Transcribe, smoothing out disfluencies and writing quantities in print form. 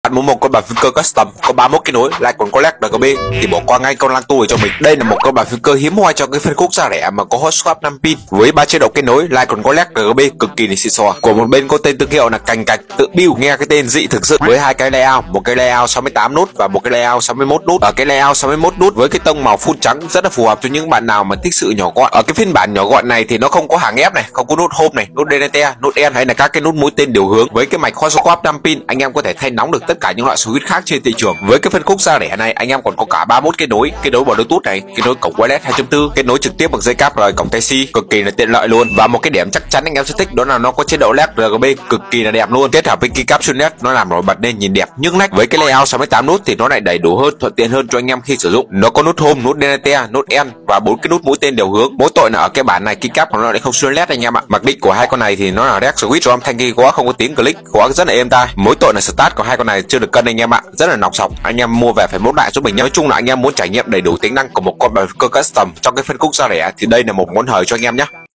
Bạn muốn một con bàn phím cơ custom có 31 kết nối lại còn có led RGB thì bỏ qua ngay con Lang Tu cho mình. Đây là một con bàn phím cơ hiếm hoi cho cái phân khúc giá rẻ mà có hot swap 5 pin với 3 chế độ kết nối lại còn có led RGB cực kỳ xịn sò. Của một bên có tên thương hiệu là Cành Cạch tự build, nghe cái tên dị thực sự, với hai cái layout, một cái layout 68 nút và một cái layout 61 nút. Ở cái layout 61 nút với cái tông màu full trắng rất là phù hợp cho những bạn nào mà thích sự nhỏ gọn. Ở cái phiên bản nhỏ gọn này thì nó không có hàng ép này, không có nút home này, nút DNT, nút N hay là các cái nút mũi tên điều hướng. Với cái mạch hot swap 5 pin, anh em có thể thay nóng được tất cả những loại switch khác trên thị trường. Với cái phân khúc giá rẻ này, anh em còn có cả 31 kết nối bằng Bluetooth này, kết nối cổng wireless 2.4, kết nối trực tiếp bằng dây cáp rồi cổng Type-C, cực kỳ là tiện lợi luôn. Và một cái điểm chắc chắn anh em sẽ thích đó là nó có chế độ led RGB cực kỳ là đẹp luôn, kết hợp với keycap Sunnet nó làm nổi bật nên nhìn đẹp nhưng lách. Với cái layout 68 nút thì nó lại đầy đủ hơn, thuận tiện hơn cho anh em khi sử dụng. Nó có nút home, nút DNT, nút N và 4 cái nút mũi tên điều hướng. Mỗi tội là ở cái bản này keycap của nó lại không xuyên led anh em ạ. Mặc định của hai con này thì nó là red switch cho âm thanh ghi quá, không có tiếng click quá, rất là êm tai. Mỗi tội là start của hai con này chưa được cân anh em ạ, rất là nòng sọc. Anh em mua về phải mốt lại giúp mình. Nói chung là anh em muốn trải nghiệm đầy đủ tính năng của một con bàn phím cơ custom trong cái phân khúc giá rẻ thì đây là một món hời cho anh em nhé.